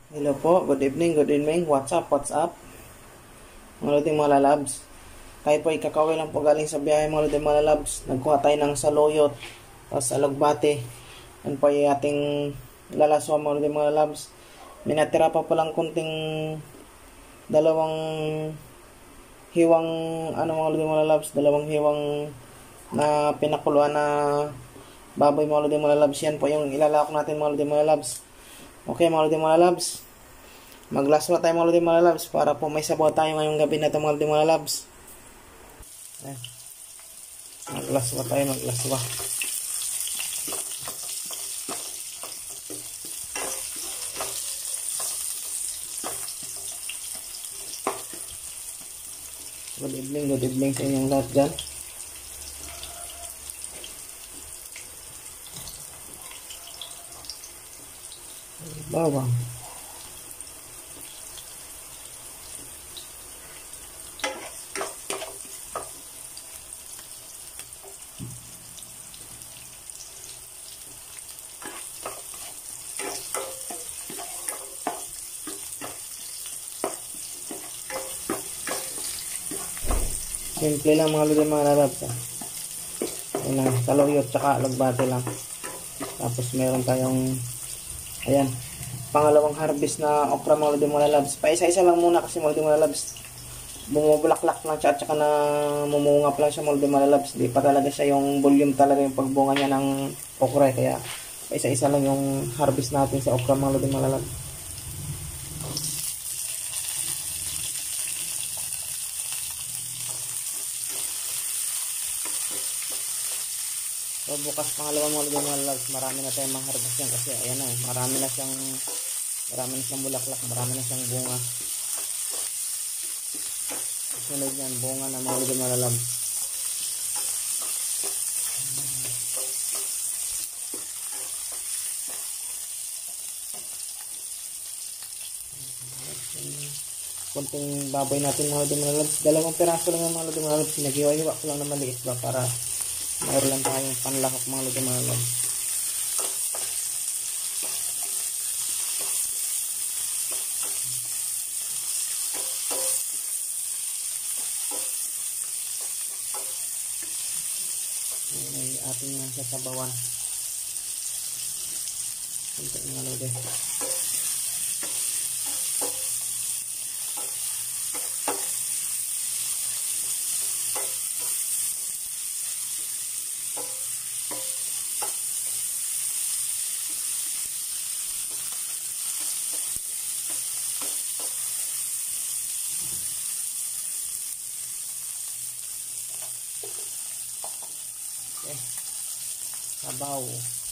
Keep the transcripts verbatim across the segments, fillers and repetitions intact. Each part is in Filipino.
Hello po, good evening, good evening. What's up, what's up? Mga loading mga lalabs. Tayo po ikakawin lang po galing sa biyahe mga loading mga lalabs. Nagkuha tayo ng saluyot, tapos alugbate. Yan po yung ating lalaswa mga loading mga lalabs. May natira pa palang kunting dalawang hiwang, ano mga loading mga lalabs, dalawang hiwang na pinakuluan na baboy mga loading mga lalabs. Yan po yung ilalako natin mga loading mga lalabs. Okay mga loading mga labs, maglaswa tayo mga loading mga labs para po may sabaw tayo ngayong gabi na ito mga loading mga labs. Ayan. Maglaswa tayo, maglaswa. Good evening, good evening sa inyong lahat dyan. Bawang. Simple lang mga loading mga lalabs. Ayan na, saluyot tsaka alugbate lang. Tapos meron tayong, ayan, pangalawang harvest na okra mga loading mga lalabs. Paisa-isa lang muna kasi mga loading mga lalabs. Bumubulaklak na siya at saka na mumunga pa lang siya mga loading mga lalabs. Di pa talaga siya yung volume talaga yung pagbunga niya ng okra. Kaya paisa-isa lang yung harvest natin sa okra mga loading mga lalabs. So bukas pangalawang mga loading mga lalabs, marami na tayong ma-harvest yan kasi ayan na, marami na siyang marami na siyang bulaklak, marami na siyang bunga. Sunod yan, bunga na mga loading mga lalabs. Kunting baboy natin mga loading mga lalabs, dalawang piraso lang yung mga loading mga lalabs, naghiwa-hiwa ko lang na maliit ba para mayroon lang tayong panlahok mga loading mga lalabs. Ay ating uh, sasabawan. Kunti mga loading. Okay. Sabaw.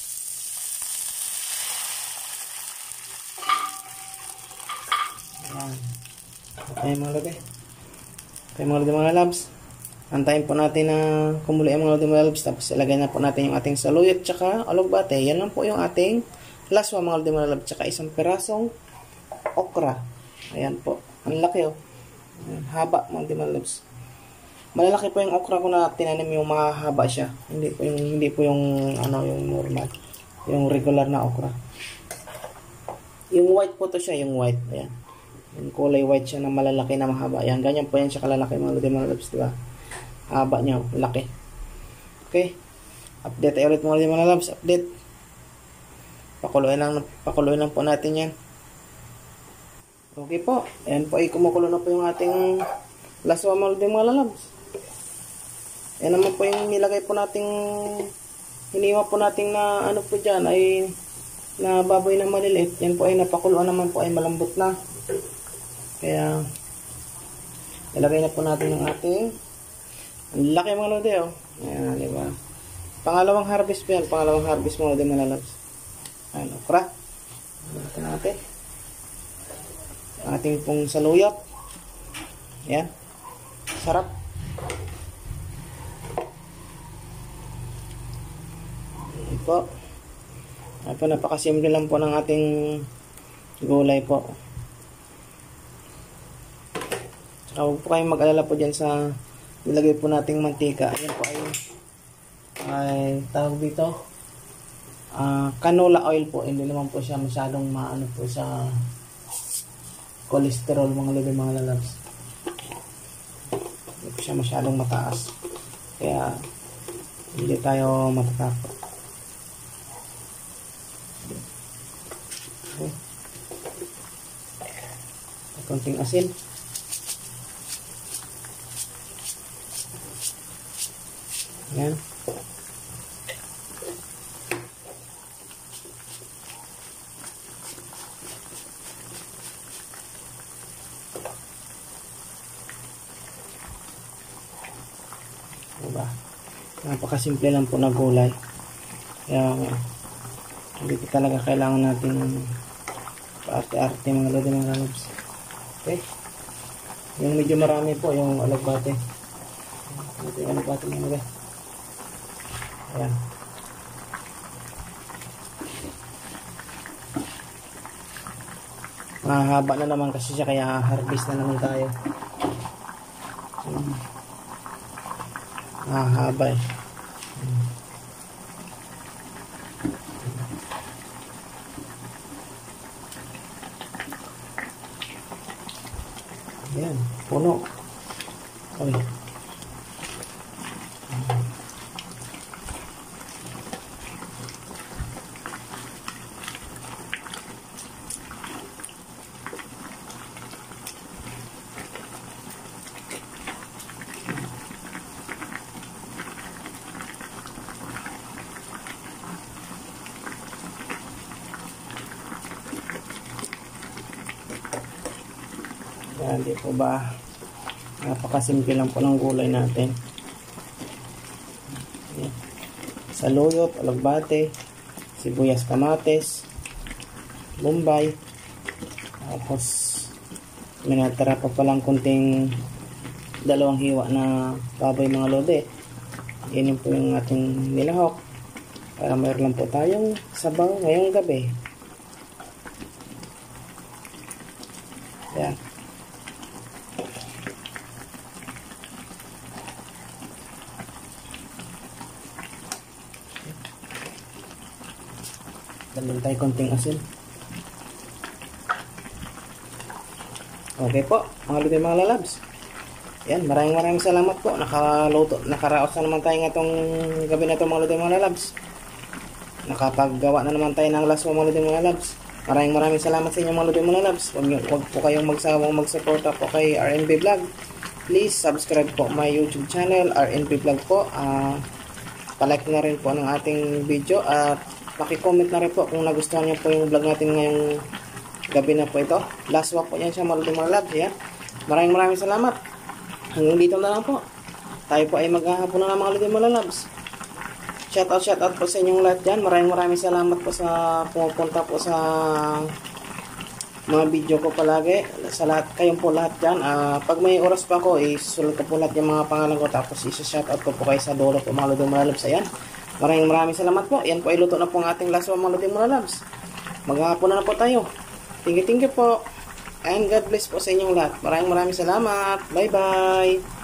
Ayan. Okay mga loading. Okay mga loading mga labs. Antayin po natin na kumulo yung mga loading mga labs. Tapos ilagay na po natin yung ating saluyot tsaka alugbate. Yan lang po yung ating laswa mga loading mga labs. Tsaka isang perasong okra. Ayan po. Ang laki oh. Ayan, haba mga loading mga labs. Malalaki po yung okra ko na tinanim, yung mahaba siya. Hindi po yung hindi po yung ano yung normal, yung regular na okra. Yung white po to siya, yung white. Ayan. Yung kulay white siya na malalaki na mahaba. Ayan, ganyan po yan siya kalalaki mga loading mga labs, di ba? Haba niya, laki. Okay. Update tayo ulit mga loading mga labs, update. Pakuluin lang, pakuluin lang po natin yan. Okay po. Ayan po ay kumukulo na po yung ating laswa mga loading mga labs. Yan naman po yung nilagay po nating hiniwa po nating na ano po dyan ay na baboy na maliliit. Yan po ay napakuluan naman po ay malambot na. Kaya ilagay na po natin ng ating ang laki mga lodi oh. Ayan, diba? Pangalawang harvest po yan. Pangalawang harvest mga lodi mga lalabs. Ayan, okra. Ito natin. Ating pong saluyot. Ayan. Sarap. Ayan po. Ayan po, napakasimple lang po ng ating gulay po. Saka huwag po kayong mag-alala po dyan sa nilagay po nating mantika. Ayan po ay, ay tawag dito uh, canola oil po. Hindi naman po siya masyadong maano po sa cholesterol mga lodi mga lalabs. Hindi po siya masyadong mataas. Kaya hindi tayo matatakot. Okay. Konting asin. Yan. Diba? Napakasimple lang po na gulay. Kaya hindi ko talaga kailangan natin paarte-arte mga lodi mga lalabs. Okay. Yung medyo marami po yung alagbate. Ito yung alagbate mga lodi. Ayan. Mahaba na naman kasi siya kaya harvest na naman tayo. Hmm. Mahaba eh. Hmm. Ayan, puno. Ay. Yan, di po ba? Napakasimple lang po ng gulay natin. Yan. Saluyot, alagbate, sibuyas, kamates, bombay. Tapos may natara pa palang kunting dalawang hiwa na baboy mga lodi. Yan yung po yung ating nilahok. Para mayroon lang po tayong sabaw ngayong gabi. Yan. Dalhin tayo konting asin. Okay po, mga lodi mga lalabs. Yan, maraming maraming salamat po. Nakaluto, nakaraos na naman tayo itong gabi na ito mga lodi mga lalabs. Nakapaggawa na naman tayo ng laswa mga lodi mga lalabs. Maraming maraming salamat sa inyo mga lodi mga lalabs. Huwag, huwag po kayong magsawang magsuporta po kay R N B Vlog. Please subscribe po my YouTube channel, R N B Vlog po. Uh, palike na rin po ng ating video at paki-comment na rin po kung nagustuhan niyo po yung vlog natin ngayong gabi na po ito. Last walk po yan siya mga lodi mga lalabs. Yan. Maraming maraming salamat. Hanggang dito na lang po. Tayo po ay maghahapon na ng mga lodi mga lalabs. Shout out, shout out po sa inyong lahat dyan. Maraming maraming salamat po sa pumupunta po sa mga video ko palagi. Sa lahat, kayong po lahat dyan. Uh, pag may oras pa ako, isusulat ko po lahat yung mga pangalan ko. Tapos isa-shout out ko po kayo sa dulo po mga lodi mga lalabs. Ayan. Maraming maraming salamat po. Yan po, iluto na po ang ating laswa mga lodi mga lalabs. Maghahapon na na po tayo. Thank you, thank you po. And God bless po sa inyong lahat. Maraming maraming salamat. Bye bye.